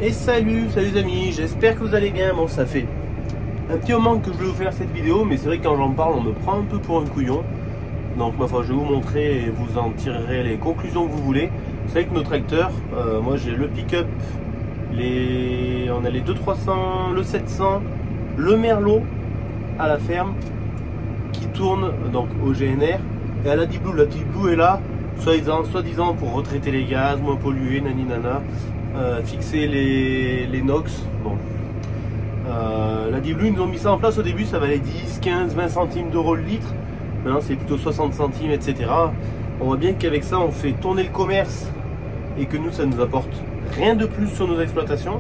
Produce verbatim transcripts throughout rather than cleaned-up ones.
Et salut, salut les amis, j'espère que vous allez bien. Bon, ça fait un petit moment que je vais vous faire cette vidéo, mais c'est vrai que quand j'en parle, on me prend un peu pour un couillon. Donc ma foi, je vais vous montrer et vous en tirerez les conclusions que vous voulez. Vous savez que nos tracteurs, euh, moi j'ai le pick-up, les... on a les deux trois cents, le sept cents, le Merlot à la ferme qui tourne donc au G N R, et à la Deep Blue. La Deep Blue est là, soi-disant soit pour retraiter les gaz, moins polluer, nani nana. Euh, fixer les, les NOx. Bon. Euh, la Deep Blue, ils nous ont mis ça en place au début, ça valait dix, quinze, vingt centimes d'euros le litre. Maintenant c'est plutôt soixante centimes, et cetera. On voit bien qu'avec ça on fait tourner le commerce et que nous ça nous apporte rien de plus sur nos exploitations.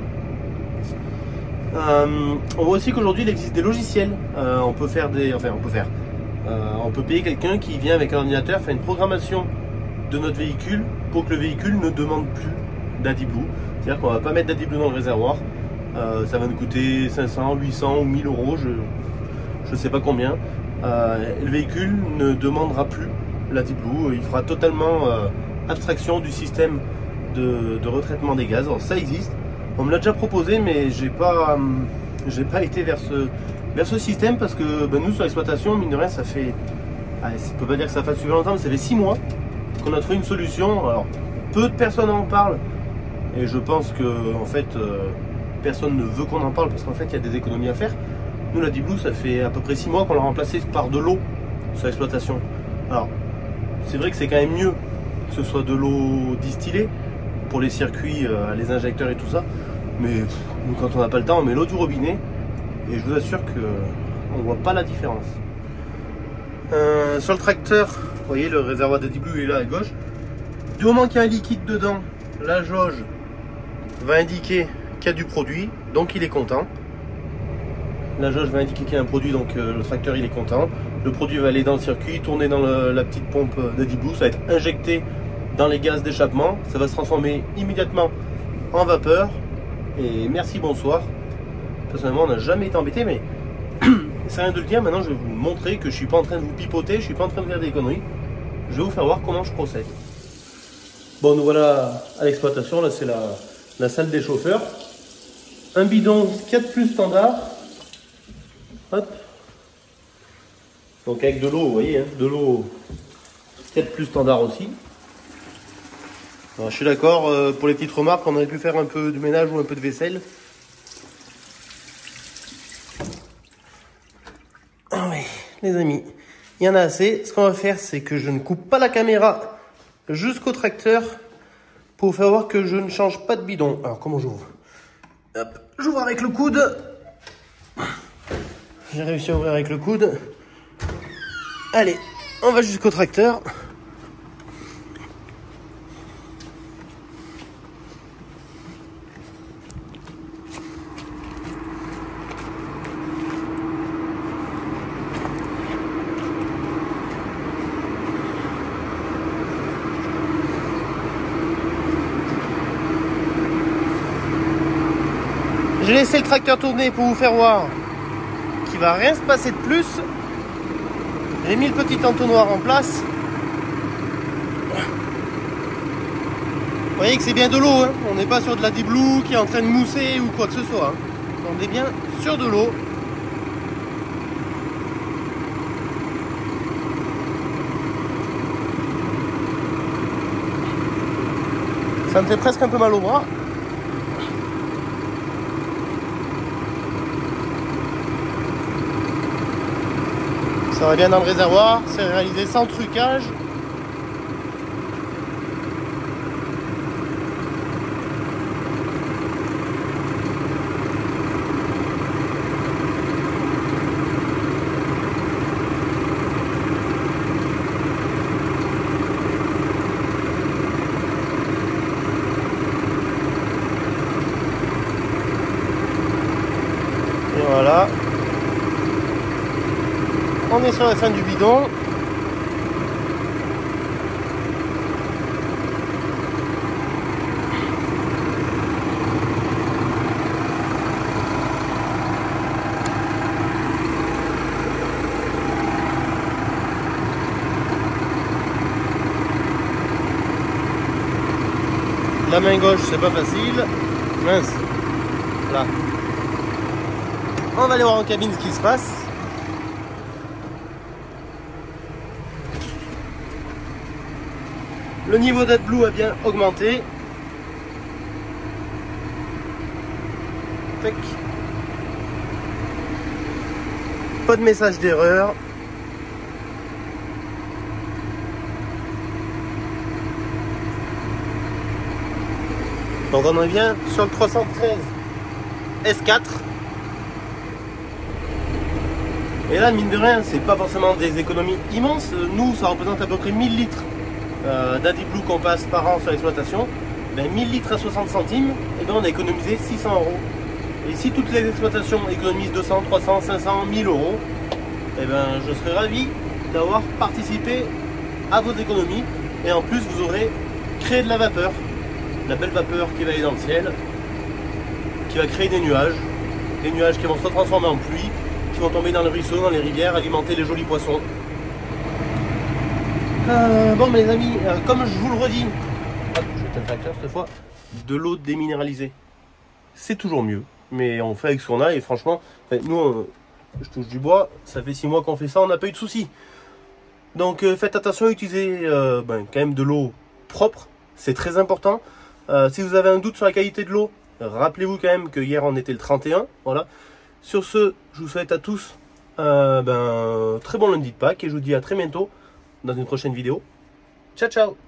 Euh, on voit aussi qu'aujourd'hui il existe des logiciels. Euh, on peut faire des. Enfin on peut faire. Euh, on peut payer quelqu'un qui vient avec un ordinateur faire une programmation de notre véhicule pour que le véhicule ne demande plus d'AdBlue. C'est-à-dire qu'on va pas mettre d'AdBlue dans le réservoir. Euh, ça va nous coûter cinq cents, huit cents ou mille euros, je ne sais pas combien. Euh, le véhicule ne demandera plus l'AdBlue. Il fera totalement euh, abstraction du système de, de retraitement des gaz. Alors, ça existe. On me l'a déjà proposé, mais j'ai pas, euh, j'ai pas été vers ce, vers ce système parce que ben, nous sur l'exploitation, mine de rien, ça fait, allez, je peux pas dire que ça fasse super longtemps, mais ça fait six mois qu'on a trouvé une solution. Alors peu de personnes en parlent. Et je pense que en fait euh, personne ne veut qu'on en parle parce qu'en fait il y a des économies à faire. Nous la AdBlue, ça fait à peu près six mois qu'on l'a remplacé par de l'eau sur l'exploitation. Alors c'est vrai que c'est quand même mieux que ce soit de l'eau distillée pour les circuits, euh, les injecteurs et tout ça. Mais pff, nous quand on n'a pas le temps on met l'eau du robinet et je vous assure que on voit pas la différence. Euh, sur le tracteur, vous voyez le réservoir d'AdBlue est là à gauche. Du moment qu'il y a un liquide dedans, la jauge va indiquer qu'il y a du produit, donc il est content. La jauge va indiquer qu'il y a un produit, donc euh, le tracteur il est content. Le produit va aller dans le circuit, tourner dans le, la petite pompe d'AdBlue, ça va être injecté dans les gaz d'échappement, ça va se transformer immédiatement en vapeur. Et merci, bonsoir. Personnellement, on n'a jamais été embêté, mais c'est rien de le dire. Maintenant, je vais vous montrer que je suis pas en train de vous pipoter, je suis pas en train de faire des conneries. Je vais vous faire voir comment je procède. Bon, nous voilà à l'exploitation. Là, c'est la, la salle des chauffeurs. Un bidon quatre plus standard. Hop. Donc avec de l'eau, vous voyez, hein, de l'eau quatre plus standard aussi. Alors, je suis d'accord, euh, pour les petites remarques, on aurait pu faire un peu de ménage ou un peu de vaisselle. Ah oui, les amis, il y en a assez. Ce qu'on va faire, c'est que je ne coupe pas la caméra jusqu'au tracteur pour vous faire voir que je ne change pas de bidon. Alors comment j'ouvre? Hop, j'ouvre avec le coude. J'ai réussi à ouvrir avec le coude. Allez, on va jusqu'au tracteur. J'ai laissé le tracteur tourner pour vous faire voir qu'il va rien se passer de plus. J'ai mis le petit entonnoir en place. Vous voyez que c'est bien de l'eau, hein. On n'est pas sur de la AdBlue qui est en train de mousser ou quoi que ce soit, hein. On est bien sur de l'eau. Ça me fait presque un peu mal au bras. Ça va bien dans le réservoir, c'est réalisé sans trucage. Et voilà. On est sur la fin du bidon. La main gauche, c'est pas facile. Mince. Là. On va aller voir en cabine ce qui se passe. Le niveau d'AdBlue a bien augmenté. Tac. Pas de message d'erreur. Donc on en vient sur le trois cent treize S quatre. Et là, mine de rien, c'est pas forcément des économies immenses. Nous, ça représente à peu près mille litres euh, d'AdBlue qu'on passe par an sur l'exploitation. Ben, mille litres à soixante centimes, et ben on a économisé six cents euros. Et si toutes les exploitations économisent deux cents, trois cents, cinq cents, mille euros, et ben je serais ravi d'avoir participé à vos économies. Et en plus, vous aurez créé de la vapeur. La belle vapeur qui va aller dans le ciel, qui va créer des nuages, des nuages qui vont se transformer en pluie, qui vont tomber dans les ruisseaux, dans les rivières, alimenter les jolis poissons. Euh, bon, mes amis, euh, comme je vous le redis, hop, je vais peut-être tracteur cette fois, de l'eau déminéralisée, c'est toujours mieux, mais on fait avec ce qu'on a et franchement, enfin, nous, on, je touche du bois, ça fait six mois qu'on fait ça, on n'a pas eu de soucis. Donc euh, faites attention à utiliser euh, ben, quand même de l'eau propre, c'est très important. Euh, si vous avez un doute sur la qualité de l'eau, rappelez-vous quand même que hier on était le trente et un. Voilà. Sur ce, je vous souhaite à tous euh, ben, très bon lundi de Pâques et je vous dis à très bientôt dans une prochaine vidéo. Ciao ciao.